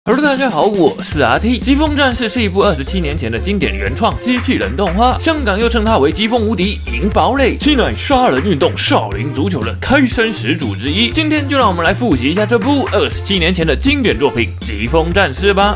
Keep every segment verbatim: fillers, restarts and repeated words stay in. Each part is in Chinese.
Hello， 大家好，我是阿 T。《疾风战士》是一部二十七年前的经典原创机器人动画，香港又称它为《疾风无敌银堡垒》，既乃杀人运动少林足球的开山始祖之一。今天就让我们来复习一下这部二十七年前的经典作品《疾风战士》吧。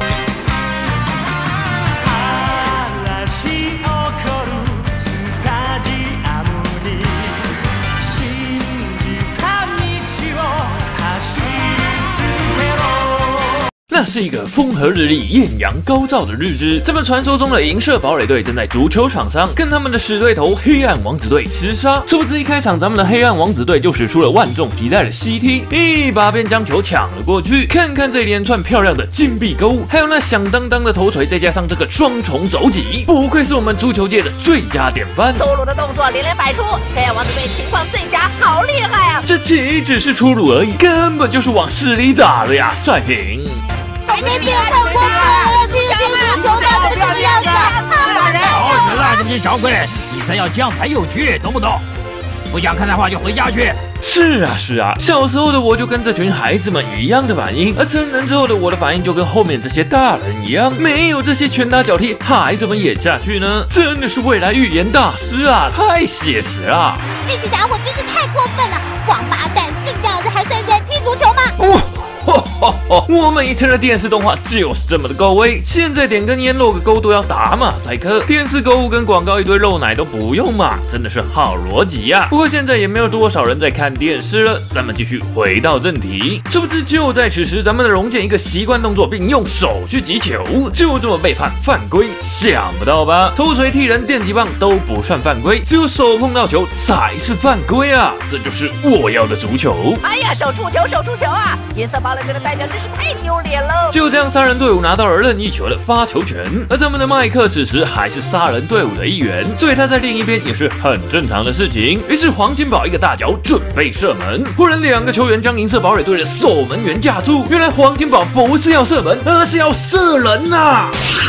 那是一个风和日丽、艳阳高照的日子，咱们传说中的银色堡垒队正在足球场上跟他们的死对头黑暗王子队厮杀。殊不知一开场，咱们的黑暗王子队就使出了万众期待的 C T， 一把便将球抢了过去。看看这一连串漂亮的金币钩，还有那响当当的头锤，再加上这个双重肘击，不愧是我们足球界的最佳典范。 粗鲁的动作连连摆出，黑暗王子队情况最佳，好厉害啊！ 这岂止是粗鲁而已，根本就是往死里打的呀，帅平。 还没别太过分了，踢踢足球打成这个样子， 好死了，这些小鬼，比赛要这样才有趣，懂不懂？不想看的话就回家去。 是啊是啊，小时候的我就跟这群孩子们一样的反应，而成人之后的我的反应就跟后面这些大人一样，没有这些拳打脚踢，孩子们演下去呢，真的是未来预言大师啊，太写实了。 这些家伙真是太过分了，王八蛋，就这样子还算是在踢足球吗？ 哦 我们以前的电视动画就是这么的够味，现在点根烟漏个勾都要打马赛克，电视购物跟广告一堆漏奶都不用嘛，真的是好逻辑呀。不过现在也没有多少人在看电视了，咱们继续回到正题。殊不知就在此时，咱们的龙剑一个习惯动作，并用手去击球，就这么被判犯规，想不到吧？头锤、踢人、电击棒都不算犯规，只有手碰到球才是犯规啊！这就是我要的足球。 哎呀，手触球，手触球啊！银色堡垒队的代表真是太丢脸了。 就这样，杀人队伍拿到了任意球的发球权，而咱们的麦克此时还是杀人队伍的一员，所以他在另一边也是很正常的事情。于是黄金宝一个大脚准备射门，忽然两个球员将银色堡垒队的守门员架住。原来黄金宝不是要射门，而是要射人呐、啊！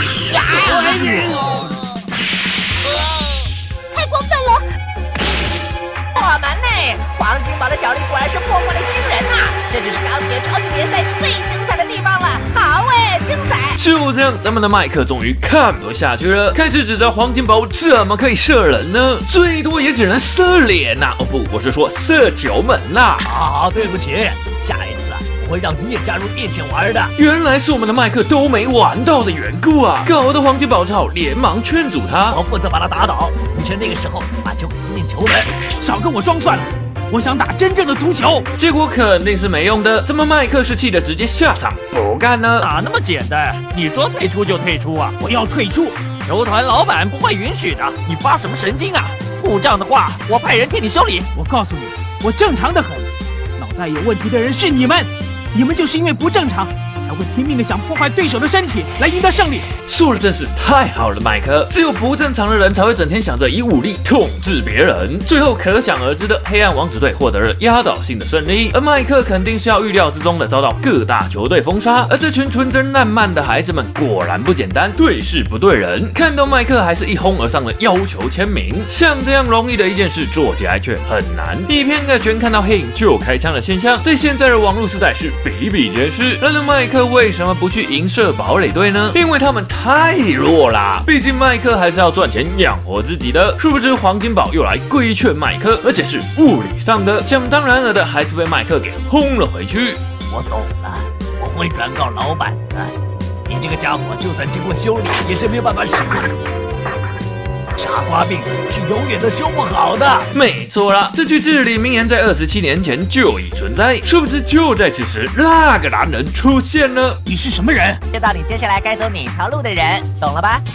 太过分了！ 破门呢，黄金宝的脚力果然是莫怪的惊人啊！这就是钢铁超级联赛最精彩的地方了，好哎，精彩！ 就这样，咱们的麦克终于看不下去了，开始指责黄金宝怎么可以射人呢？最多也只能射脸呐、啊！哦不，我是说射球门啦！ 好好，对不起，下一次啊，我会让你也加入一起玩的。 原来是我们的麦克都没玩到的缘故啊，搞得黄金宝只好连忙劝阻他。 我负责把他打倒，你趁那个时候把球给进球门，少跟我装蒜了。 我想打真正的足球， 结果肯定是没用的。怎么麦克是气的直接下场不干呢？ 哪那么简单？你说退出就退出啊！我要退出，球团老板不会允许的。你发什么神经啊？故障的话，我派人替你修理。我告诉你，我正常的很。脑袋有问题的人是你们，你们就是因为不正常。 才会拼命的想破坏对手的身体来赢得胜利， 说的真是太好了，麦克。只有不正常的人才会整天想着以武力统治别人。最后可想而知的，黑暗王子队获得了压倒性的胜利，而麦克肯定是要预料之中的遭到各大球队封杀。而这群纯真烂漫的孩子们果然不简单，对事不对人。看到麦克还是一哄而上的要求签名，像这样容易的一件事做起来却很难。以偏概全看到黑影就开枪的现象，在现在的网络时代是比比皆是。然而麦克 为什么不去银色堡垒队呢？因为他们太弱啦。毕竟麦克还是要赚钱养活自己的。殊不知黄金宝又来规劝麦克，而且是物理上的。想当然尔的，还是被麦克给轰了回去。 我懂了，我会转告老板的。你这个家伙，就算经过修理，也是没有办法使用。 傻瓜病是永远都修不好的。 没错啦，这句至理名言在二十七年前就已存在。殊不知就在此时，那个男人出现了。 你是什么人？ 知道你接下来该走哪条路的人，懂了吧？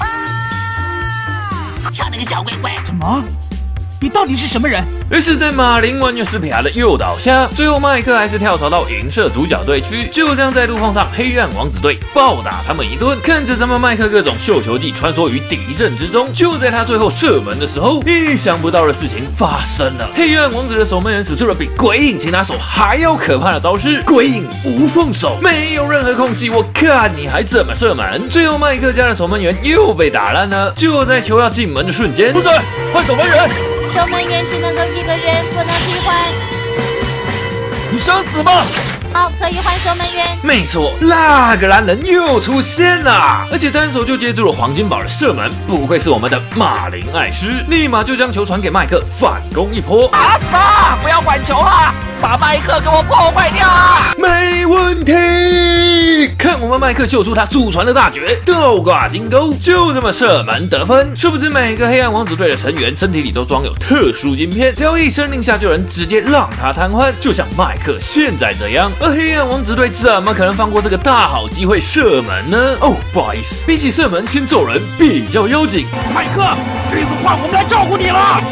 瞧那个小鬼鬼！ 什么？ 你到底是什么人？ 于是，在马林完全斯皮亚的诱导下，最后麦克还是跳槽到银色主角队去。就这样，在路碰上黑暗王子队，暴打他们一顿。看着咱们麦克各种绣球技穿梭于敌阵之中，就在他最后射门的时候，意想不到的事情发生了。黑暗王子的守门员使出了比鬼影擒拿手还要可怕的招式——鬼影无缝手，没有任何空隙，我看你还怎么射门？最后，麦克家的守门员又被打烂了。就在球要进门的瞬间， 不是，换守门员。 守门员只能够一个人，不能替换。 你想死吧！ 好，可以换守门员。 没错，那个男人又出现了，而且单手就接住了黄金宝的射门，不愧是我们的马林艾斯，立马就将球传给麦克，反攻一波。 打死他！不要管球了，把麦克给我破坏掉啊！ 没问题，看我们麦克秀出他祖传的大绝，倒挂金钩，就这么射门得分。殊不知每个黑暗王子队的成员身体里都装有特殊晶片，只要一声令下就能直接让他瘫痪，就像麦克现在这样。而黑暗王子队怎么可能放过这个大好机会射门呢？哦，不好意思，比起射门，先揍人比较要紧。 麦克，这次换我们来照顾你了。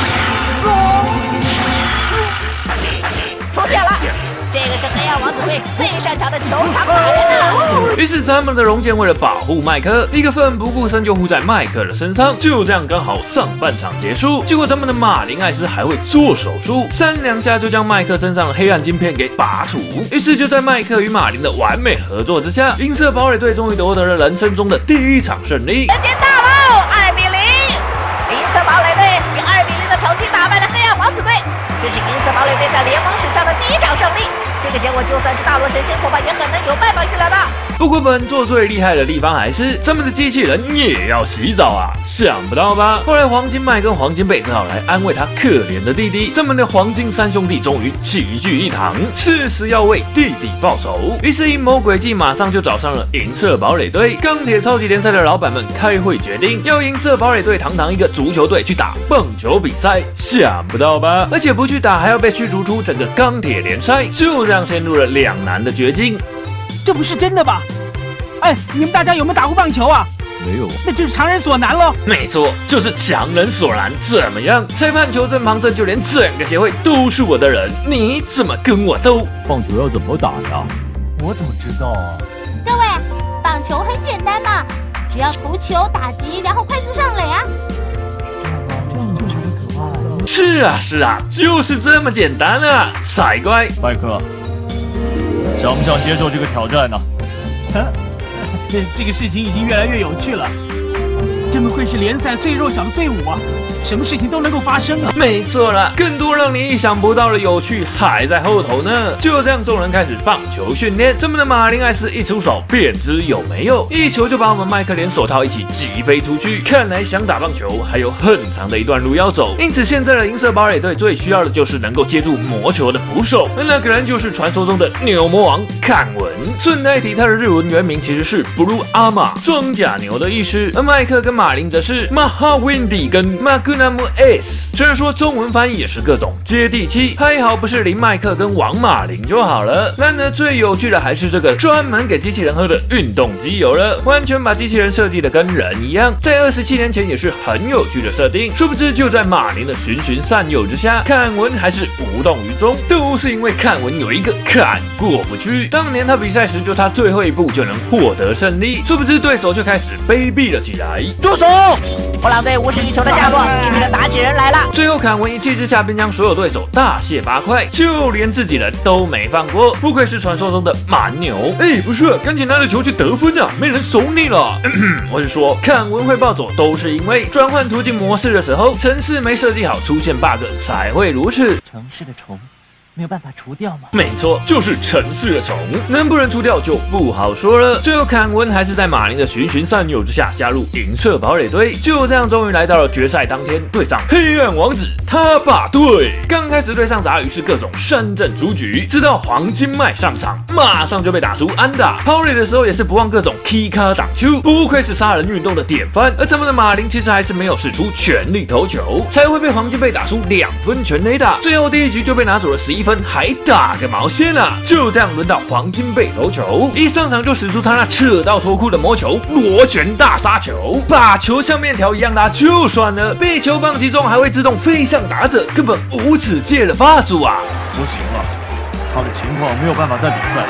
出现了，这个是黑暗王子队最擅长的球场打人啊！ 于是他们的龙剑为了保护麦克，一个奋不顾身就护在麦克的身上，就这样刚好上半场结束。结果咱们的马林艾斯还会做手术，三两下就将麦克身上的黑暗晶片给拔除。于是就在麦克与马林的完美合作之下，银色堡垒队终于夺得了人生中的第一场胜利。 人间大佬二比零，银色堡垒队以二比零的成绩打败了黑暗王子队。这是银色堡垒队在联盟史上的第一场胜利，这个结果就算是大罗神仙恐怕也很难有办法预料到。 不过本作最厉害的地方还是咱们的机器人也要洗澡啊，想不到吧？后来黄金麦跟黄金贝只好来安慰他可怜的弟弟，咱们的黄金三兄弟终于齐聚一堂，是时要为弟弟报仇。于是阴谋诡计马上就找上了银色堡垒队。钢铁超级联赛的老板们开会决定，要银色堡垒队堂堂一个足球队去打棒球比赛，想不到吧？而且不去打还要被驱逐出整个钢铁联赛，就这样陷入了两难的绝境。 这不是真的吧？哎，你们大家有没有打过棒球啊？ 没有， 那就是强人所难喽。 没错，就是强人所难。怎么样？裁判球证旁证，就连整个协会都是我的人，你怎么跟我斗？ 棒球要怎么打呀？ 我怎么知道啊？ 各位，棒球很简单嘛，只要投球、打击，然后快速上垒啊。 这样就很可怕。 是啊，是啊，就是这么简单啊，才怪！ 麦克，想不想接受这个挑战呢、 啊？这这个事情已经越来越有趣了，这么会是联赛最弱小的队伍啊！什么事情都能够发生啊！ 没错了，更多让你意想不到的有趣还在后头呢。就这样，众人开始棒球训练。咱们的马林艾斯一出手便知有没有，一球就把我们麦克连手套一起击飞出去。看来想打棒球还有很长的一段路要走。因此，现在的银色堡垒队最需要的就是能够接住魔球的捕手，而那个人就是传说中的牛魔王坎文。顺带提，他的日文原名其实是 Blue Armor， 装甲牛的意思。而麦克跟马林则是 Mahawindi 跟 Magnum S， 虽然说中文翻译也是各种接地气，还好不是林麦克跟王马林就好了。然而最有趣的还是这个专门给机器人喝的运动机油了，完全把机器人设计的跟人一样，在二十七年前也是很有趣的设定。殊不知就在马林的循循善诱之下，坎文还是无动于衷，都是因为坎文有一个坎过不去。当年他比赛时就差最后一步就能获得胜利，殊不知对手却开始卑鄙了起来。 住手！ 布朗队无视一球的下落，拼命的打起人来了。 最后坎文一气之下便将所有对手大卸八块，就连自己人都没放过，不愧是传说中的蛮牛。哎，不是，赶紧拿着球去得分啊，没人守你了。咳咳我是说，坎文会暴走都是因为转换途径模式的时候，程式没设计好，出现 bug 才会如此。 城市的虫没有办法除掉吗？ 没错，就是城市的虫，能不能除掉就不好说了。最后坎文还是在马林的循循善诱之下加入银色堡垒队，就这样终于来到了决赛当天，对上黑暗王子他爸队。刚开始对上杂鱼是各种山阵出局，直到黄金麦上场，马上就被打出安打。跑垒的时候也是不忘各种 K 卡挡球，不愧是杀人运动的典范。而咱们的马林其实还是没有使出全力投球，才会被黄金被打出两分全垒打。最后第一局就被拿走了十一分，还打个毛线啊！就这样轮到黄金贝投球，一上场就使出他那扯到脱裤的魔球螺旋大杀球，把球像面条一样拉就算了，被球棒击中还会自动飞向打者，根本无耻界的霸主啊！ 不行了，他的情况没有办法再比赛，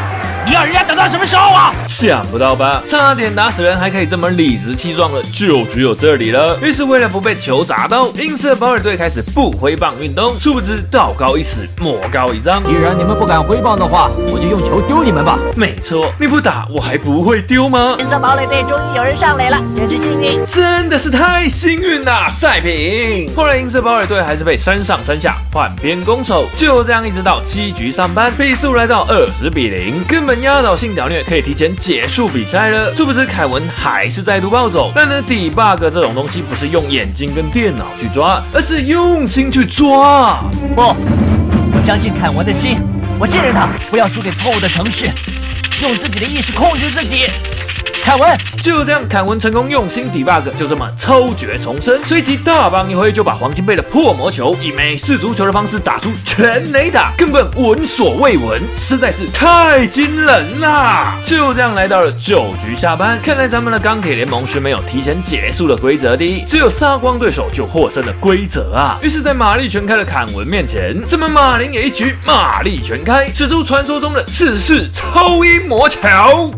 你要人家等到什么时候啊？ 想不到吧？差点打死人还可以这么理直气壮的，就只有这里了。于是为了不被球砸到，银色堡垒队开始不挥棒运动。殊不知道高一尺，魔高一丈。 既然你们不敢挥棒的话，我就用球丢你们吧。 没错，你不打我还不会丢吗？ 银色堡垒队终于有人上垒了，真是幸运， 真的是太幸运啦！赛平。后来银色堡垒队还是被三上三下，换边攻守，就这样一直到七局上半，比数来到二十比零，根本压倒性屌虐，可以提前结束比赛了。殊不知凯文还是再度暴走，但呢 debug 这种东西不是用眼睛跟电脑去抓，而是用心去抓。 不，我相信凯文的心，我信任他，不要输给错误的程式，用自己的意识控制自己。凯文就这样，凯文成功用心 debug， 就这么超绝重生，随即大棒一挥就把黄金杯的破魔球以美式足球的方式打出全垒打，根本闻所未闻，实在是太惊人啦！就这样来到了九局下半，看来咱们的钢铁联盟是没有提前结束的规则的，只有杀光对手就获胜的规则啊！于是，在马力全开的凯文面前，咱们马林也一局马力全开，使出传说中的四式超音魔球。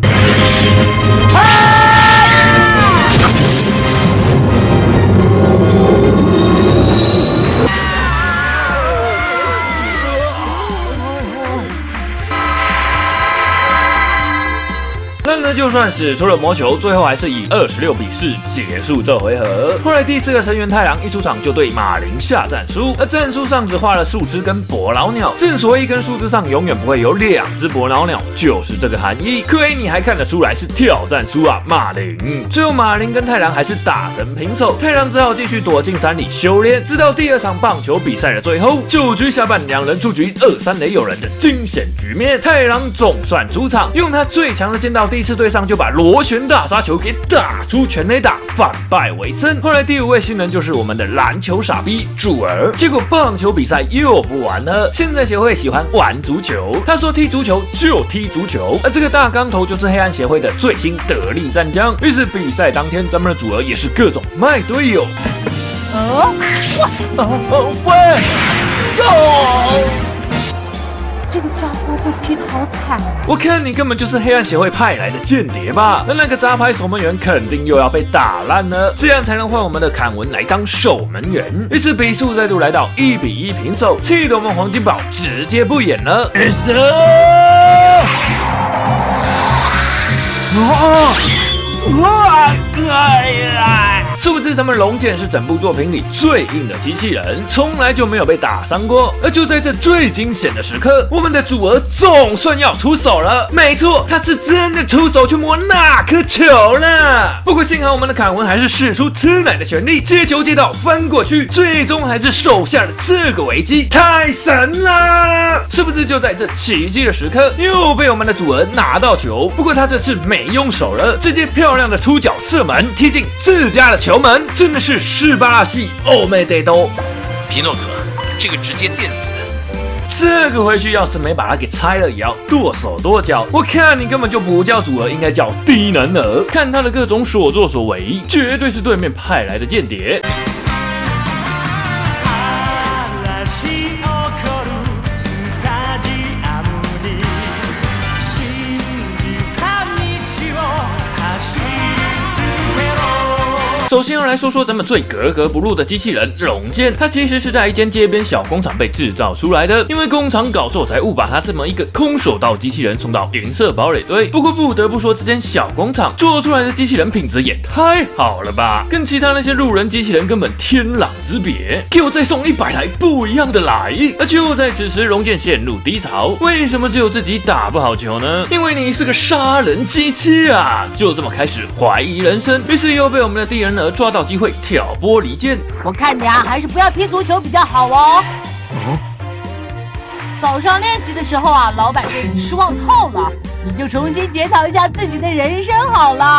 然而，就算使出了魔球，最后还是以二十六比四结束这回合。后来第四个成员太郎一出场就对马林下战书，而战书上只画了树枝跟伯劳鸟。正所谓一根树枝上永远不会有两只伯劳鸟，就是这个含义。亏你还看得出来是挑战书啊，马林！最后马林跟太郎还是打成平手，太郎只好继续躲进山里修炼，直到第二场棒球比赛的最后，九局下半两人出局，二三垒有人的惊险局面。太郎总算出场，用他最强的剑道第一次对上就把螺旋大杀球给打出全垒打，反败为胜。后来第五位新人就是我们的篮球傻逼主儿。结果棒球比赛又不玩了，现在协会喜欢玩足球，他说踢足球就踢足球，而这个大钢头就是黑暗协会的最新得力战将。于是比赛当天，咱们的主儿也是各种卖队友。 啊！哦喂！哟！ 这个家伙被踢得好惨！ 我看你根本就是黑暗协会派来的间谍吧？那那个杂牌守门员肯定又要被打烂了，这样才能换我们的坎文来当守门员。于是比数再度来到一比一平手，气得我们黄金宝直接不演了。殊不知咱们龙剑是整部作品里最硬的机器人，从来就没有被打伤过。而就在这最惊险的时刻，我们的主儿总算要出手了。没错，他是真的出手去摸那颗球了。不过幸好我们的凯文还是使出吃奶的全力，接球接到翻过去，最终还是守下了这个危机，太神了！是不是就在这奇迹的时刻，又被我们的主儿拿到球？不过他这次没用手了，直接漂亮的出脚射门，踢进自家的球门，真的是斯巴拉西欧美得多。 皮诺可，这个直接电死！ 这个回去要是没把他给拆了，也要剁手剁脚。我看你根本就不叫主儿，应该叫低能儿。看他的各种所作所为，绝对是对面派来的间谍。首先要来说说咱们最格格不入的机器人龙剑，它其实是在一间街边小工厂被制造出来的，因为工厂搞错才误把它这么一个空手道机器人送到银色堡垒队。不过不得不说，这间小工厂做出来的机器人品质也太好了吧，跟其他那些路人机器人根本天壤之别。给我再送一百台不一样的来！而就在此时，龙剑陷入低潮。为什么只有自己打不好球呢？因为你是个杀人机器啊！就这么开始怀疑人生，于是又被我们的敌人而抓到机会挑拨离间。 我看你啊，还是不要踢足球比较好哦。 嗯、 早上练习的时候啊，老板对你失望透了，你就重新检讨一下自己的人生好了。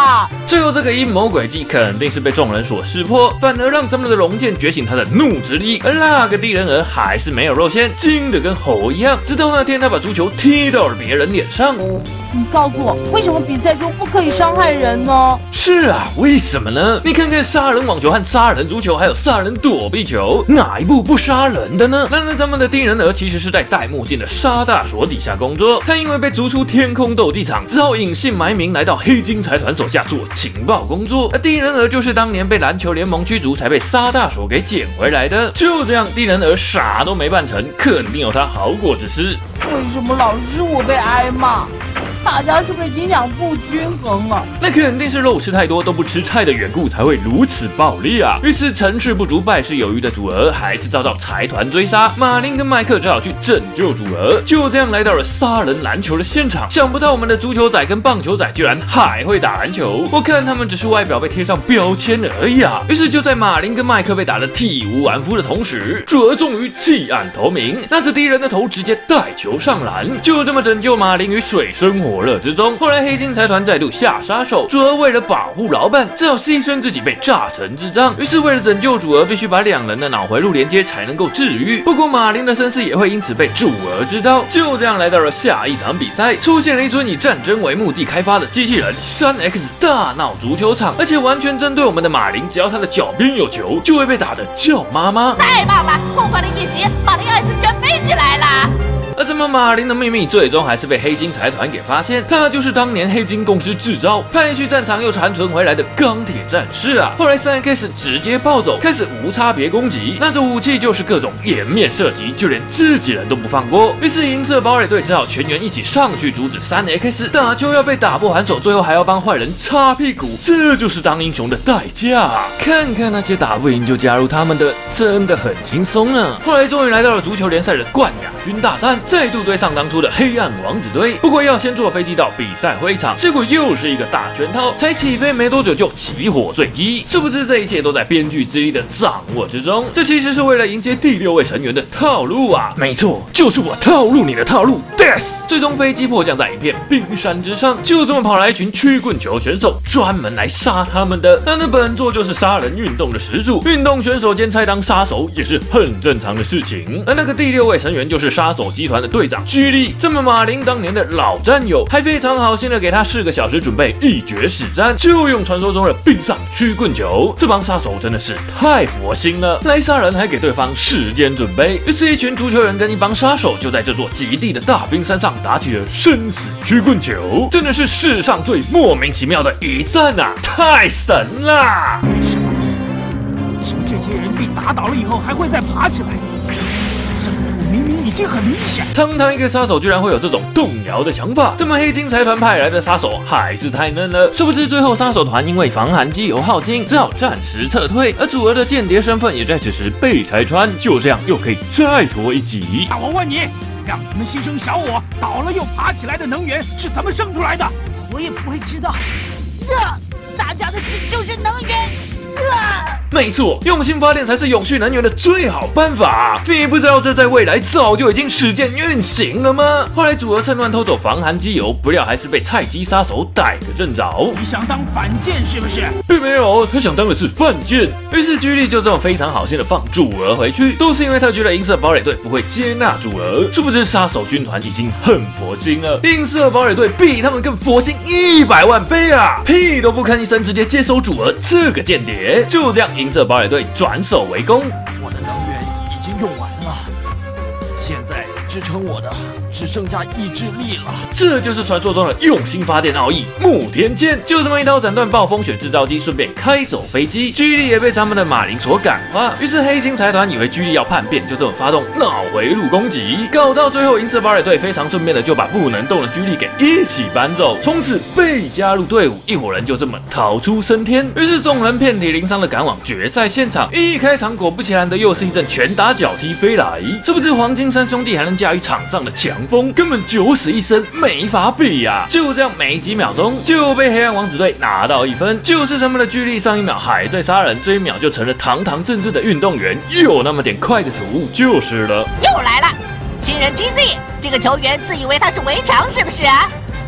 最后这个阴谋诡计肯定是被众人所识破，反而让咱们的龙剑觉醒他的怒之力，而那个地人儿还是没有露馅，精的跟猴一样。直到那天他把足球踢到了别人脸上。 你告诉我，为什么比赛中不可以伤害人呢？ 是啊，为什么呢？你看看杀人网球和杀人足球，还有杀人躲避球，哪一部不杀人的呢？然而咱们的地人儿其实是在戴墨镜的沙大所底下工作，他因为被逐出天空斗技场，只好隐姓埋名来到黑金财团手下做情报工作。而地人儿就是当年被篮球联盟驱逐，才被沙大所给捡回来的。就这样，地人儿啥都没办成，肯定有他好果之事。 为什么老是我被挨骂？大家是不是营养不均衡啊？ 那肯定是肉吃太多都不吃菜的缘故才会如此暴力啊！于是成事不足败事有余的祖儿还是遭到财团追杀，马林跟麦克只好去拯救祖儿。就这样来到了杀人篮球的现场，想不到我们的足球仔跟棒球仔居然还会打篮球，我看他们只是外表被贴上标签而已啊！于是就在马林跟麦克被打得体无完肤的同时，祖儿终于弃暗投明，拿着敌人的头直接带球上篮，就这么拯救马林于水深火热之中。后来黑金财团再度下杀手，祖儿为了保护老板，只好牺牲自己被炸成智障。于是为了拯救祖儿，必须把两人的脑回路连接才能够治愈。不过马林的身世也会因此被祖儿知道。就这样来到了下一场比赛，出现了一尊以战争为目的开发的机器人三 X 大闹足球场，而且完全针对我们的马林，只要他的脚边有球，就会被打得叫妈妈。 太棒了，痛快的一击，马林艾斯居然飞起来了。 而这么马林的秘密最终还是被黑金财团给发现，他就是当年黑金公司制造派去战场又残存回来的钢铁战士啊！后来三 X 直接暴走，开始无差别攻击，拿着武器就是各种颜面射击，就连自己人都不放过。于是银色堡垒队只好全员一起上去阻止三 X， 打球要被打破还手，最后还要帮坏人擦屁股，这就是当英雄的代价啊！看看那些打不赢就加入他们的，真的很轻松呢。后来终于来到了足球联赛的冠亚军大战。再度对上当初的黑暗王子队，不过要先坐飞机到比赛会场，结果又是一个大圈套，才起飞没多久就起火坠机。殊不知这一切都在编剧之力的掌握之中，这其实是为了迎接第六位成员的套路啊！没错，就是我套路你的套路 ，Death。最终飞机迫降在一片冰山之上，就这么跑来一群曲棍球选手，专门来杀他们的。那那本作就是杀人运动的始祖，运动选手兼菜当杀手也是很正常的事情。而那个第六位成员就是杀手集团的队长居力，这么马林当年的老战友，还非常好心的给他四个小时准备一决死战，就用传说中的冰上曲棍球。这帮杀手真的是太佛心了，来杀人还给对方时间准备。于是，一群足球员跟一帮杀手就在这座极地的大冰山上打起了生死曲棍球，真的是世上最莫名其妙的一战啊！太神啦！ 为什么？这些人被打倒了以后还会再爬起来？明明已经很明显， 堂堂一个杀手居然会有这种动摇的想法，这么黑金财团派来的杀手还是太嫩了。殊不知最后杀手团因为防寒机油耗尽，只好暂时撤退，而祖儿的间谍身份也在此时被拆穿，就这样又可以再拖一集。 那我问你，让你们牺牲小我倒了又爬起来的能源是怎么生出来的？ 我也不会知道。这、啊、大家的心就是能源。啊没错，用心发电才是永续能源的最好办法。你不知道这在未来早就已经实践运行了吗？后来祖儿趁乱偷走防寒机油，不料还是被菜鸡杀手逮个正着。 你想当反间是不是？ 并没有，他想当的是犯贱。于是居力就这么非常好心的放祖儿回去，都是因为他觉得银色堡垒队不会接纳祖儿。殊不知杀手军团已经很佛心了，银色堡垒队比他们更佛心一百万倍啊！屁都不吭一声，直接接收祖儿这个间谍。就这样，银色堡垒队转守为攻。 我的能源已经用完了，现在支撑我的只剩下意志力了。 这就是传说中的用心发电奥义木天剑，就这么一刀斩断暴风雪制造机，顺便开走飞机。居力也被咱们的马林所感化，于是黑金财团以为居力要叛变，就这么发动脑回路攻击，搞到最后银色堡垒队非常顺便的就把不能动的居力给一起搬走，从此被加入队伍，一伙人就这么逃出升天。于是众人遍体鳞伤的赶往决赛现场，一开场果不其然的又是一阵拳打脚踢飞来，殊不知黄金三兄弟还能驾驭场上的强风，根本九死一生没法比呀、啊！就这样没几秒钟就被黑暗王子队拿到一分，就是他们的居力上一秒还在杀人，这一秒就成了堂堂正正的运动员，有那么点快的突兀就是了。 又来了，新人 G Z 这个球员自以为他是围墙是不是啊？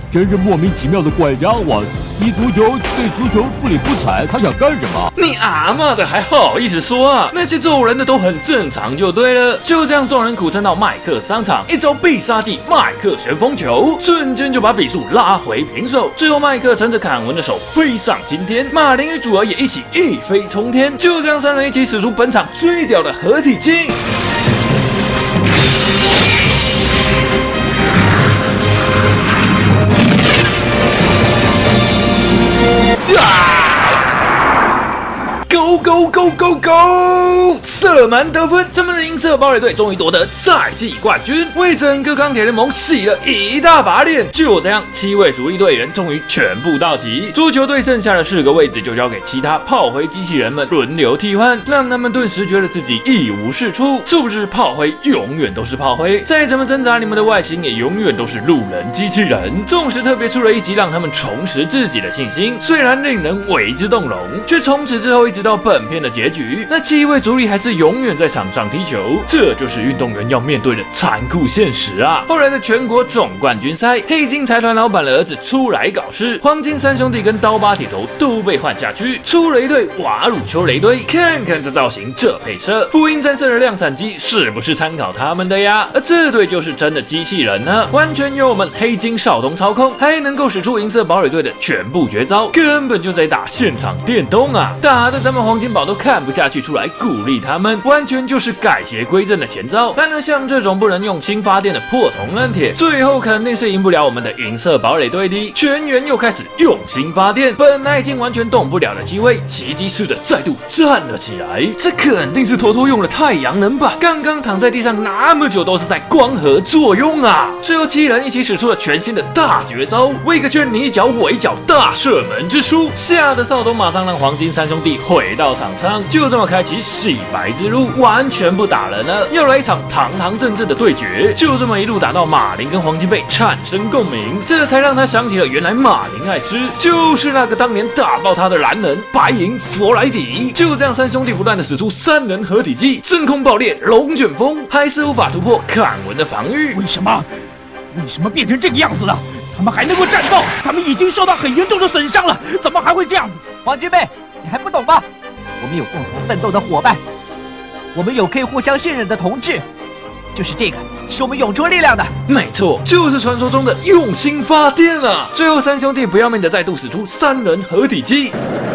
真是莫名其妙的怪家伙！踢足球对足球不理不睬，他想干什么？ 你阿妈的还好意思说啊？那些揍人的都很正常就对了。就这样，众人苦撑到麦克上场，一招必杀技麦克旋风球，瞬间就把比数拉回平手。最后，麦克乘着坎文的手飞上青天，马林与主儿也一起一飞冲天。就这样，三人一起使出本场最屌的合体技。Go go go go go！ 射门得分，咱们的银色堡垒队终于夺得赛季冠军，为整个钢铁联盟洗了一大把脸。就这样，七位主力队员终于全部到齐，足球队剩下的四个位置就交给其他炮灰机器人们轮流替换，让他们顿时觉得自己一无是处。是不是炮灰永远都是炮灰？再怎么挣扎，你们的外形也永远都是路人机器人。纵使特别出了一集让他们重拾自己的信心，虽然令人为之动容，却从此之后一直到本片的结局，那七位主力还是永远在场上踢球，这就是运动员要面对的残酷现实啊！后来的全国总冠军赛，黑金财团老板的儿子出来搞事，黄金三兄弟跟刀疤铁头都被换下去，出了一队瓦鲁丘雷队。看看这造型，这配色，福音战士的量产机是不是参考他们的呀？而这队就是真的机器人呢，完全由我们黑金少东操控，还能够使出银色堡垒队的全部绝招，根本就在打现场电动啊！打的咱们黄金宝都看不下去，出来鼓励他们，完全就是改邪归正的前兆。然而像这种不能用氢发电的破铜烂铁，最后肯定是赢不了我们的银色堡垒队的。全员又开始用氢发电，本来已经完全动不了的七位，奇迹似的再度站了起来。这肯定是偷偷用了太阳能吧？刚刚躺在地上那么久，都是在光合作用啊！最后七人一起使出了全新的大绝招，威个圈你一脚我一脚大射门之术，吓得少东马上让黄金三兄弟回到场上，就这么开启洗白之路，完全不打人了，要来一场堂堂正正的对决。就这么一路打到马林跟黄金贝产生共鸣，这才让他想起了原来马林爱吃就是那个当年打爆他的蓝人白银佛莱迪。就这样，三兄弟不断的使出三人合体技，真空爆裂龙卷风，还是无法突破坎文的防御。 为什么？为什么变成这个样子了？他们还能够战斗？他们已经受到很严重的损伤了，怎么还会这样子？ 黄金贝，你还不懂吗？我们有共同奋斗的伙伴，我们有可以互相信任的同志，就是这个是我们涌出力量的。 没错，就是传说中的用心发电啊！最后三兄弟不要命的再度使出三人合体技。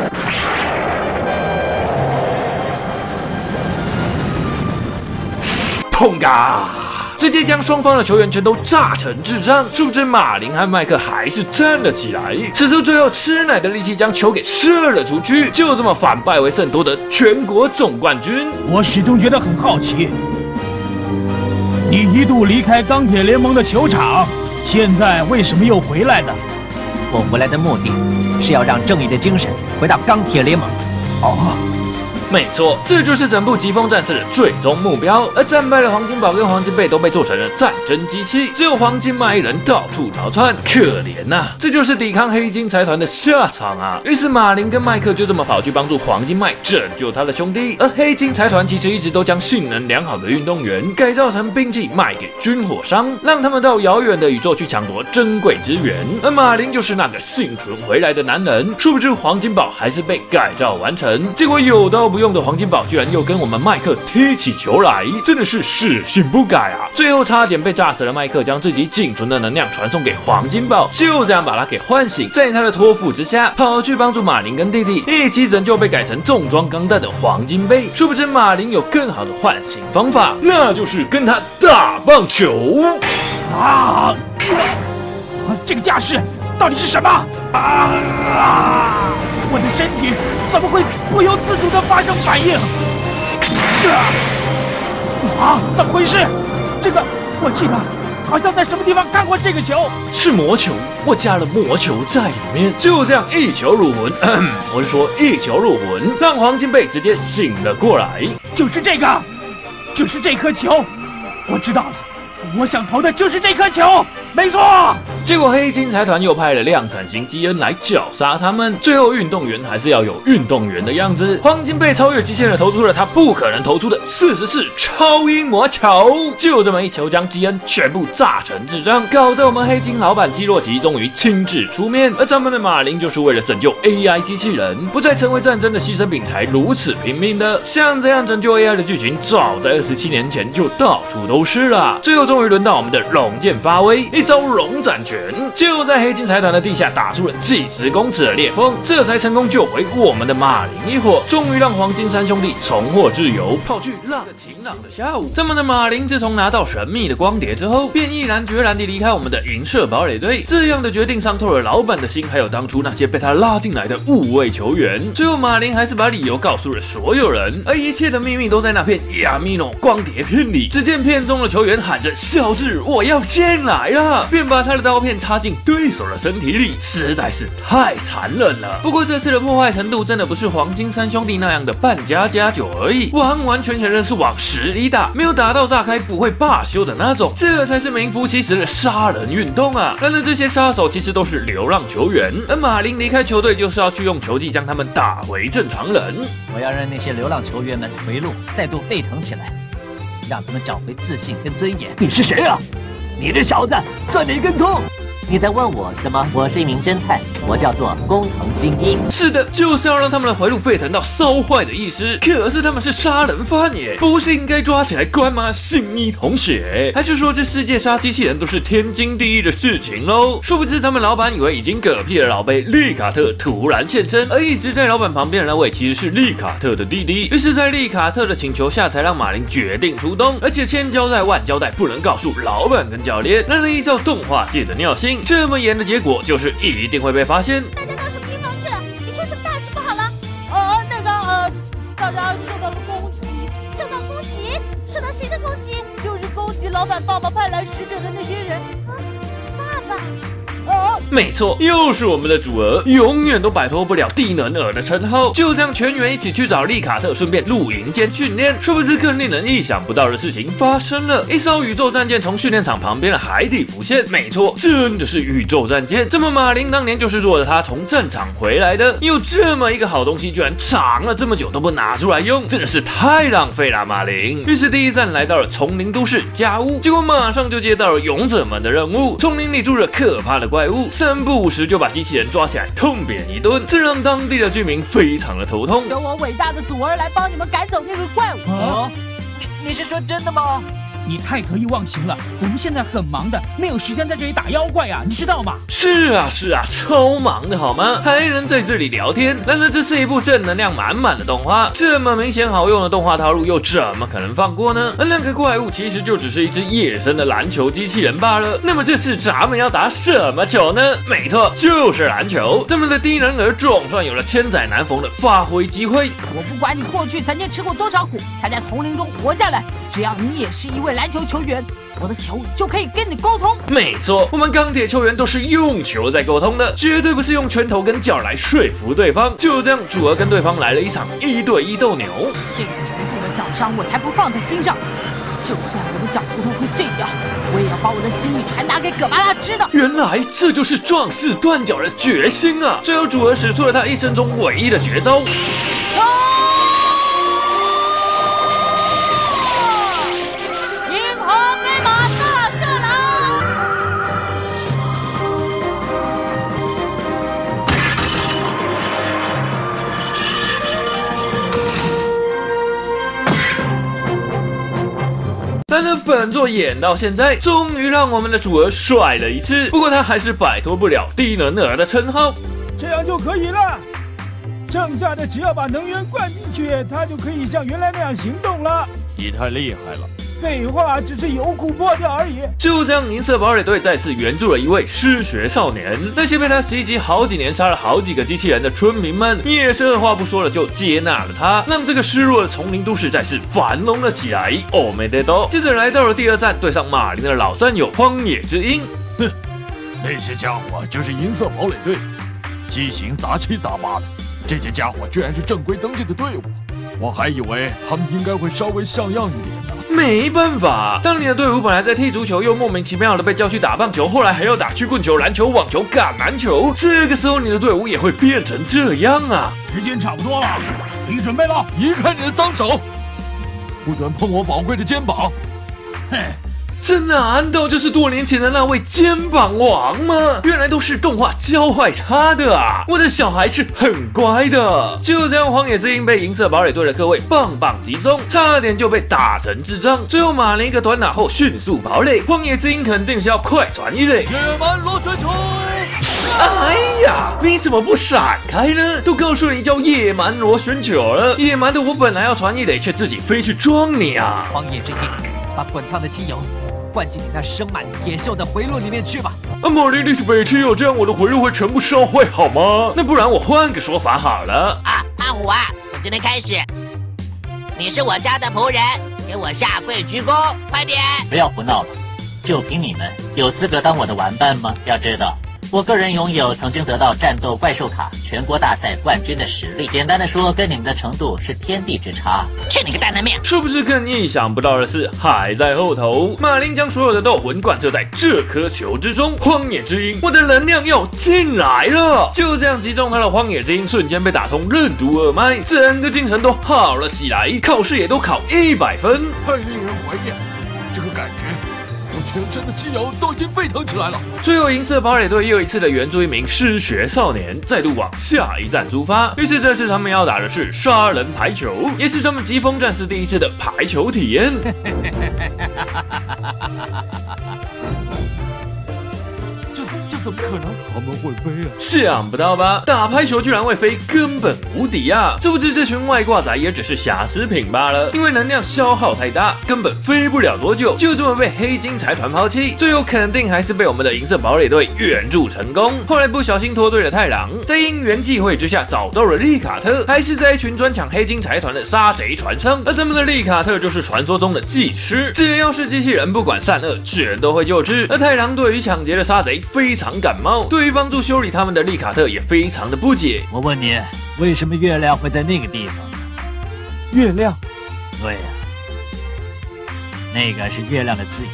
砰嘎！直接将双方的球员全都炸成智障。殊不知马林和麦克还是站了起来，使出最后吃奶的力气将球给射了出去，就这么反败为胜，夺得全国总冠军。 我始终觉得很好奇，你一度离开钢铁联盟的球场，现在为什么又回来了？ 我回来的目的是要让正义的精神回到钢铁联盟。 哦。 没错，这就是整部疾风战士的最终目标。而战败的黄金宝跟黄金贝都被做成了战争机器，只有黄金麦一人到处逃窜，可怜呐、啊！这就是抵抗黑金财团的下场啊！于是马林跟麦克就这么跑去帮助黄金麦拯救他的兄弟。而黑金财团其实一直都将性能良好的运动员改造成兵器卖给军火商，让他们到遥远的宇宙去抢夺珍贵资源。而马林就是那个幸存回来的男人，殊不知黄金宝还是被改造完成，结果有刀不用的黄金宝居然又跟我们麦克踢起球来，真的是死性不改啊！最后差点被炸死了麦克，将自己仅存的能量传送给黄金宝，就这样把他给唤醒，在他的托付之下，跑去帮助马林跟弟弟一起拯救被改成重装钢弹的黄金贝。殊不知马林有更好的唤醒方法，那就是跟他打棒球啊！啊，这个架势到底是什么？啊！我的身体怎么会不由自主地发生反应？啊！怎么回事？这个我记得好像在什么地方看过这个球， 是魔球，我加了魔球在里面，就这样一球入魂。嗯，我是说一球入魂，让黄金贝直接醒了过来。 就是这个，就是这颗球，我知道了，我想投的就是这颗球，没错。 结果黑金财团又派了量产型基恩来绞杀他们。最后运动员还是要有运动员的样子，黄金被超越极限的投出了他不可能投出的四十四超音魔球，就这么一球将基恩全部炸成智障，搞得我们黑金老板基洛奇终于亲自出面，而咱们的马林就是为了拯救 A I 机器人，不再成为战争的牺牲品才如此拼命的。像这样拯救 A I 的剧情，早在二十七年前就到处都是了。最后终于轮到我们的龙剑发威，一招龙斩拳，就在黑金财团的地下打出了几十公尺的裂缝，这才成功救回我们的马林一伙，终于让黄金三兄弟重获自由，跑去浪个晴朗的下午。咱们的马林自从拿到神秘的光碟之后，便毅然决然地离开我们的银色堡垒队。这样的决定伤透了老板的心，还有当初那些被他拉进来的五位球员。最后马林还是把理由告诉了所有人，而一切的秘密都在那片亚米诺光碟片里。只见片中的球员喊着“小智，我要进来了”，便把他的刀片插进对手的身体里，实在是太残忍了。不过这次的破坏程度真的不是黄金三兄弟那样的半加加九而已，完完全全的是往实力打，没有打到炸开不会罢休的那种，这才是名副其实的杀人运动啊！然而这些杀手其实都是流浪球员，而马林离开球队就是要去用球技将他们打回正常人。 我要让那些流浪球员们回路再度沸腾起来，让他们找回自信跟尊严。 你是谁啊？你这小子算哪根葱？ 你在问我什么？我是一名侦探，我叫做工藤新一。 是的，就是要让他们的回路沸腾到烧坏的意思。可是他们是杀人犯耶，不是应该抓起来关吗？新一同学，还是说这世界杀机器人都是天经地义的事情喽？殊不知咱们老板以为已经嗝屁的老贝利卡特突然现身，而一直在老板旁边的那位其实是利卡特的弟弟。于是，在利卡特的请求下，才让马林决定出动，而且千交代万交代，不能告诉老板跟教练。然而依照动画界的尿性，这么严的结果就是一定会被发现。 大家到什么地方去了？你出什么大事不好了？ 呃，那个呃，大家受到了攻击， 受到攻击？受到谁的攻击？ 就是攻击老板爸爸派来使者的那些人。 啊，爸爸。 哦， 没错，又是我们的主儿，永远都摆脱不了低能儿的称号。就这样，全员一起去找利卡特，顺便露营间训练。殊不知，更令人意想不到的事情发生了，一艘宇宙战舰从训练场旁边的海底浮现。没错，真的是宇宙战舰。这么，马林当年就是坐着它从战场回来的。有这么一个好东西，居然藏了这么久都不拿出来用，真的是太浪费了，马林。于是第一站来到了丛林都市家屋，结果马上就接到了勇者们的任务。丛林里住着可怕的怪物，三不五时就把机器人抓起来痛扁一顿，这让当地的居民非常的头痛。 由我伟大的祖儿来帮你们赶走那个怪物。 哦，你你是说真的吗？ 你太得意忘形了，我们现在很忙的，没有时间在这里打妖怪啊，你知道吗？ 是啊是啊，超忙的好吗？还能在这里聊天？然而这是一部正能量满满的动画，这么明显好用的动画套路又怎么可能放过呢？而那个怪物其实就只是一只野生的篮球机器人罢了。那么这次咱们要打什么球呢？没错，就是篮球。咱们的低能儿总算有了千载难逢的发挥机会。 我不管你过去曾经吃过多少苦，才在丛林中活下来，只要你也是一位篮球球员，我的球就可以跟你沟通。 没错，我们钢铁球员都是用球在沟通的，绝对不是用拳头跟脚来说服对方。就这样，主儿跟对方来了一场一对一斗牛。 这个程度的小伤我才不放在心上，就算我的脚骨头会碎掉，我也要把我的心意传达给葛巴拉知道。 原来这就是壮士断脚的决心啊！最后，主儿使出了他一生中唯一的绝招。但是本作演到现在，终于让我们的主儿帅了一次。不过他还是摆脱不了低能儿的称号。 这样就可以了，剩下的只要把能源灌进去，它就可以像原来那样行动了。 你太厉害了。 废话，只是油库破掉而已。 就这样，银色堡垒队再次援助了一位失学少年。那些被他袭击好几年、杀了好几个机器人的村民们，也是二话不说了就接纳了他，让这个失落的丛林都市再次繁荣了起来。哦，没得多。接着来到了第二站，对上马林的老战友荒野之鹰。 哼，那些家伙就是银色堡垒队，机型杂七杂八的。这些家伙居然是正规登记的队伍，我还以为他们应该会稍微像样一点呢。 没办法，当你的队伍本来在踢足球，又莫名其妙的被叫去打棒球，后来还要打曲棍球、篮球、网球、橄榄球，这个时候你的队伍也会变成这样啊！ 时间差不多了，你准备了？移开你的脏手，不准碰我宝贵的肩膀。 嘿。这难道就是多年前的那位肩膀王吗？原来都是动画教坏他的啊！我的小孩是很乖的。就这样，荒野之鹰被银色堡垒队的各位棒棒击中，差点就被打成智障。最后马林一个短打后迅速跑垒，荒野之鹰肯定是要快传一垒。 野蛮螺旋球！ 哎呀，你怎么不闪开呢？都告诉你叫野蛮螺旋球了，野蛮的我本来要传一垒，却自己飞去撞你啊！ 荒野之鹰，把滚烫的机油灌进你那生满野兽的回路里面去吧！ 啊，马林，你是北七哦，这样我的回路会全部烧坏好吗？那不然我换个说法好了。 啊，阿虎啊，从今天开始，你是我家的仆人，给我下跪鞠躬，快点！ 不要胡闹了，就凭你们有资格当我的玩伴吗？要知道，我个人拥有曾经得到战斗怪兽卡全国大赛冠军的实力。简单的说，跟你们的程度是天地之差。 去你个蛋蛋面！ 是不是更意想不到的是还在后头？马林将所有的斗魂贯彻在这颗球之中。荒野之鹰，我的能量要进来了！就这样击中他的荒野之鹰，瞬间被打通任督二脉，整个精神都好了起来，考试也都考一百分， 太令人怀念，这个感觉。全身的肌肉都已经沸腾起来了。 最后，银色堡垒队又一次的援助一名失学少年，再度往下一站出发。于是这次他们要打的是杀人排球，也是他们疾风战士第一次的排球体验。 怎么可能？他们会飞啊！ 想不到吧？打排球居然会飞，根本无敌啊！殊不知这群外挂仔也只是瑕疵品罢了，因为能量消耗太大，根本飞不了多久，就这么被黑金财团抛弃。最后肯定还是被我们的银色堡垒队援助成功。后来不小心拖对了太郎，在因缘际会之下找到了利卡特，还是在一群专抢黑金财团的杀贼船上。而咱们的利卡特就是传说中的技师，只要是机器人，不管善恶，全都会救治。而太郎对于抢劫的杀贼非常感冒，对于帮助修理他们的利卡特也非常的不解。 我问你，为什么月亮会在那个地方？ 月亮？ 对呀、啊，那个是月亮的自由。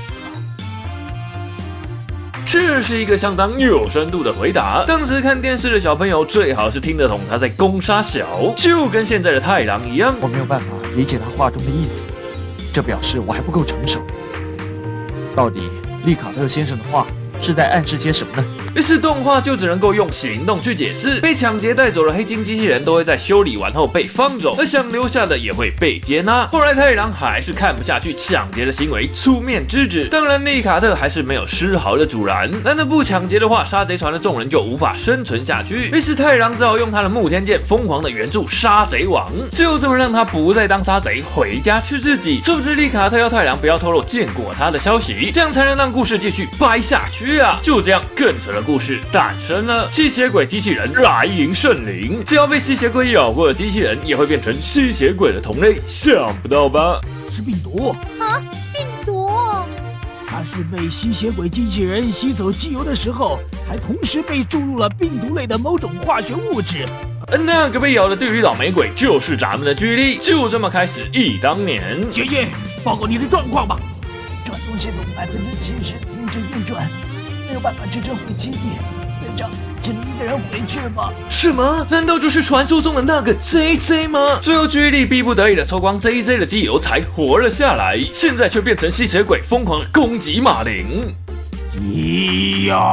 这是一个相当有深度的回答。当时看电视的小朋友最好是听得懂他在攻杀小，就跟现在的太郎一样。 我没有办法理解他话中的意思，这表示我还不够成熟。到底利卡特先生的话是在暗示些什么呢？ 于是动画就只能够用行动去解释。被抢劫带走的黑金机器人都会在修理完后被放走，而想留下的也会被接纳。后来太郎还是看不下去抢劫的行为，出面制止。当然利卡特还是没有丝毫的阻拦。难道不抢劫的话，杀贼团的众人就无法生存下去？于是太郎只好用他的木天剑疯狂的援助杀贼王，就这么让他不再当杀贼，回家吃自己。殊不知利卡特要太郎不要透露见过他的消息，这样才能让故事继续掰下去啊！就这样，更扯的故事诞生了。吸血鬼机器人来迎圣灵，只要被吸血鬼咬过的机器人也会变成吸血鬼的同类，想不到吧？ 是病毒啊！病毒！ 它是被吸血鬼机器人吸走机油的时候，还同时被注入了病毒类的某种化学物质。 而那个被咬的地狱倒霉鬼就是咱们的居力。就这么开始忆当年。 姐姐，报告你的状况吧。 转动系统百分之七十停止运转。没有办法支撑回基地，队长，请你一个人回去吧。 什么？难道就是传说中的那个 J J 吗？最后居力逼不得已的抽光 J J 的机油才活了下来，现在却变成吸血鬼，疯狂的攻击马林。 机油，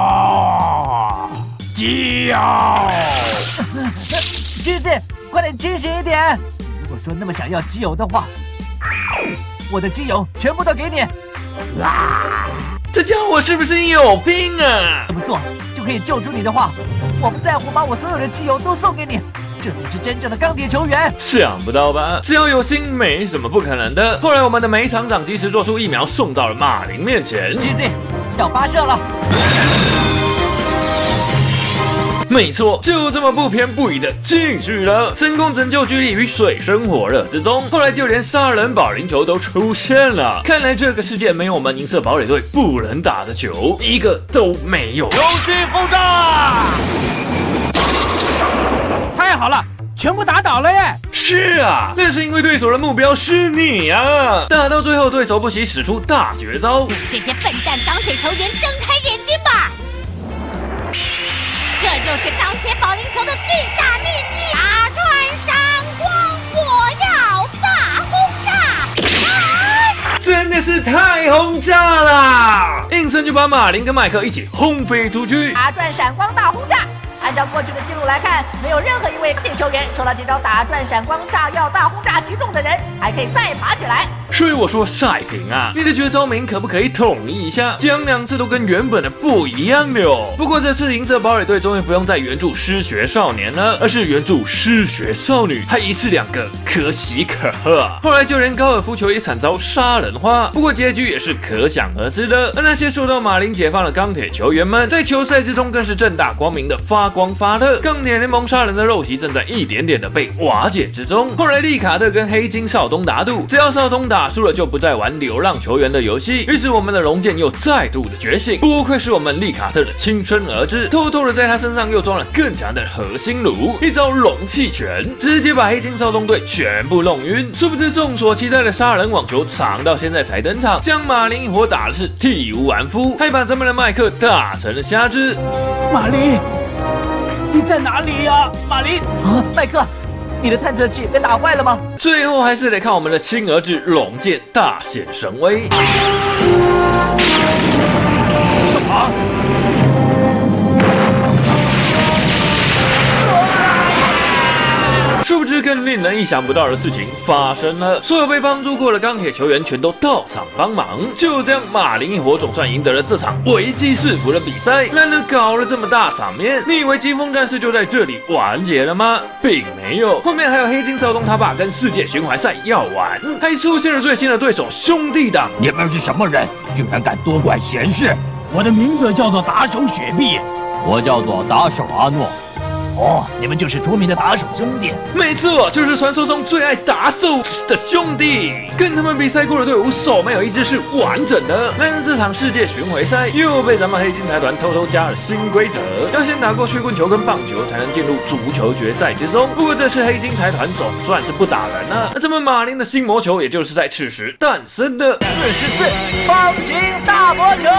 机油！ 橘子，快点清醒一点！如果说那么想要机油的话，我的机油全部都给你。 啊！这家伙是不是有病啊？ 这么做就可以救出你的话，我不在乎把我所有的基友都送给你，这才是真正的钢铁球员。 想不到吧？只要有心，没什么不可能的。后来我们的梅厂长及时做出疫苗，送到了马林面前。 G Z 要发射了。 没错，就这么不偏不倚的进去了，成功拯救居力于水深火热之中。后来就连杀人保龄球都出现了，看来这个世界没有我们银色堡垒队不能打的球，一个都没有。 游戏轰炸！太好了， 全部打倒了耶！ 是啊，那是因为对手的目标是你啊！打到最后，对手不惜使出大绝招。 这些笨蛋钢铁球员睁开眼睛吧！这就是钢铁保龄球的最大秘技——打穿闪光！我要大轰炸！啊！ 真的是太轰炸啦！应声就把马林跟麦克一起轰飞出去。 打转闪光大轰炸。按照过去的记录来看，没有任何一位钢铁球员受到这招打转闪光炸药大轰炸击中的人还可以再爬起来。 所以我说赛平啊，你的绝招名可不可以统一一下，讲两次都跟原本的不一样的哦。不过这次银色堡垒队终于不用再援助失学少年了，而是援助失学少女，还一次两个，可喜可贺。后来就连高尔夫球也惨遭杀人花，不过结局也是可想而知的。而那些受到马林解放的钢铁球员们，在球赛之中更是正大光明的发光发热。钢铁联盟杀人的陋习正在一点点的被瓦解之中。后来利卡特跟黑金少东打赌，只要少东打输了就不再玩流浪球员的游戏。于是我们的龙剑又再度的觉醒，不愧是我们利卡特的亲生儿子，偷偷的在他身上又装了更强的核心炉，一招龙气拳，直接把黑金少东队全部弄晕。殊不知众所期待的杀人网球长到现在才登场，将马林一伙打的是体无完肤，还把咱们的麦克打成了瞎子。 马林，你在哪里呀、啊，马林？ 啊，麦克，你的探测器被打坏了吗？ 最后还是得靠我们的亲儿子龙剑大显神威。 什么？ 殊不知更令人意想不到的事情发生了，所有被帮助过的钢铁球员全都到场帮忙。就这样，马林一伙总算赢得了这场危机四伏的比赛。然而搞了这么大场面，你以为疾风战士就在这里完结了吗？并没有，后面还有黑金少东他爸跟世界巡回赛要玩，还出现了最新的对手兄弟党。 你们是什么人？居然敢多管闲事！我的名字叫做打手雪碧， 我叫做打手阿诺。 哦，你们就是著名的打手兄弟。 没错，就是传说中最爱打手的兄弟。跟他们比赛过的队伍，手没有一支是完整的。但是这场世界巡回赛又被咱们黑金财团偷偷加了新规则，要先打过曲棍球跟棒球，才能进入足球决赛之中。不过这次黑金财团总算是不打人了，那咱们马林的新魔球，也就是在此时诞生的。 四十四方形大魔球。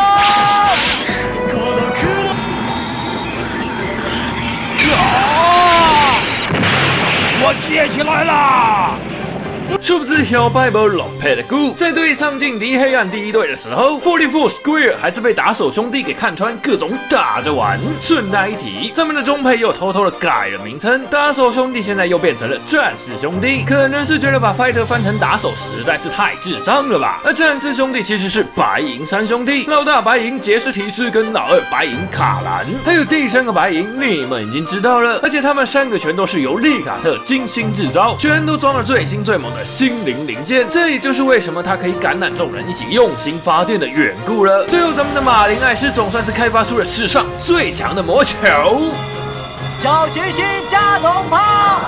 我接起来了！ 殊不知小白波老配的鼓，在对上劲敌黑暗第一队的时候 ，Forty Four Square 还是被打手兄弟给看穿，各种打着玩。顺带一提，咱们的中配又偷偷的改了名称，打手兄弟现在又变成了战士兄弟，可能是觉得把 Fighter 翻成打手实在是太智障了吧？而战士兄弟其实是白银三兄弟，老大白银杰斯提斯跟老二白银卡兰，还有第三个白银，你们已经知道了，而且他们三个全都是由利卡特精心制造，全都装了最新最猛的心灵零件，这也就是为什么他可以感染众人一起用心发电的缘故了。最后，咱们的马林艾斯总算是开发出了史上最强的魔球—— 小行星加农炮。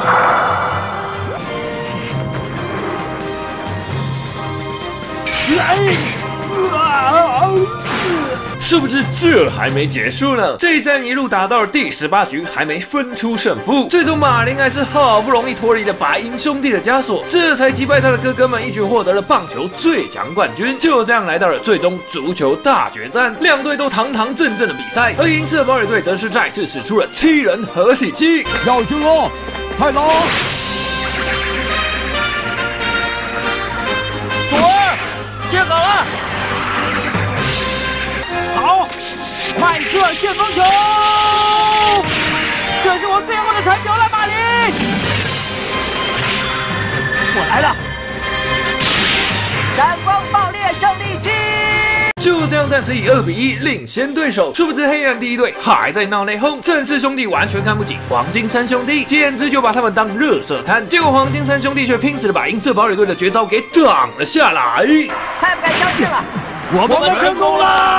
来！啊！ 殊不知这还没结束呢，这一战一路打到了第十八局，还没分出胜负。最终马林还是好不容易脱离了白银兄弟的枷锁，这才击败他的哥哥们，一举获得了棒球最强冠军。就这样来到了最终足球大决战，两队都堂堂正正的比赛，而银色堡垒队则是再次使出了七人合体技。 要修哦，太郎，左儿接好了。好，麦克旋风球，这是我最后的传球了，马林， 我来了，闪光爆裂胜利机。 就这样暂时以二比一领先对手，殊不知黑暗第一队还在闹内讧，战士兄弟完全看不起黄金三兄弟，简直就把他们当垃圾看。结果黄金三兄弟却拼死的把银色堡垒队的绝招给挡了下来， 太不敢相信了！ 我们成功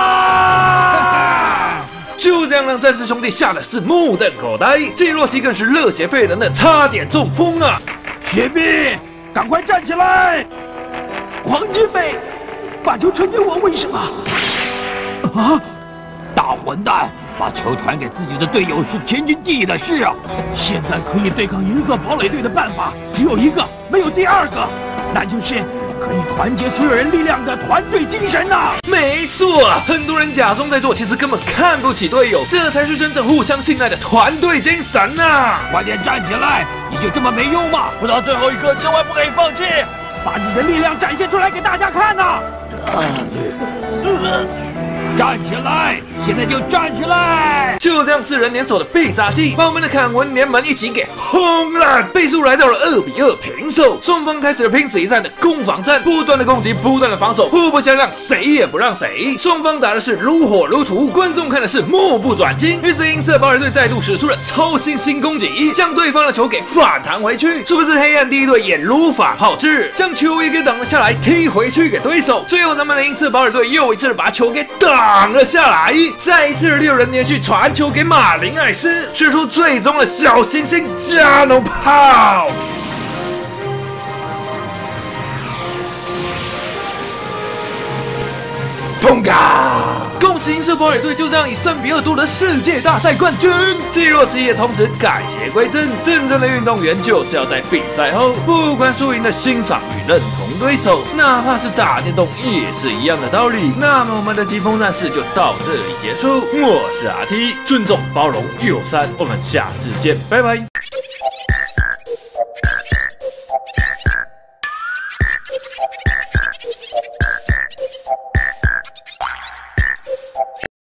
了！ 就这样让战士兄弟吓得是目瞪口呆，季洛基更是热血沸腾的差点中风啊！ 雪碧，赶快站起来！黄金杯，把球传给我，为什么？啊！大混蛋， 把球传给自己的队友是天经地义的事啊！现在可以对抗银色堡垒队的办法只有一个，没有第二个，那就是可以团结所有人力量的团队精神呐、啊！ 没错，很多人假装在做，其实根本看不起队友，这才是真正互相信赖的团队精神呐、啊！ 快点站起来！你就这么没用吗？ 不到最后一刻，千万不可以放弃， 把你的力量展现出来给大家看呐、啊！呃站起来！现在就站起来！ 就这样，四人联手的必杀技把我们的凯文联盟一起给轰烂，倍数来到了二比二平手。双方开始了拼死一战的攻防战，不断的攻击，不断的防守，互不相让，谁也不让谁。双方打的是如火如荼，观众看的是目不转睛。于是银色堡垒队再度使出了超新星攻击，将对方的球给反弹回去。殊不知黑暗第一队也如法炮制，将球也给挡了下来，踢回去给对手。最后咱们的银色堡垒队又一次的把球给挡了下来，再一次的六人连续传球给马林艾斯，使出最终的小行星加农炮。通嘎！恭喜银色堡垒队就这样以三比二夺得世界大赛冠军。季若慈也从此改邪归正，真正的运动员就是要在比赛后不管输赢的欣赏与认同对手，哪怕是打电动也是一样的道理。那么我们的疾风战士就到这里结束。我是阿 T， 尊重、包容、友善，我们下次见，拜拜。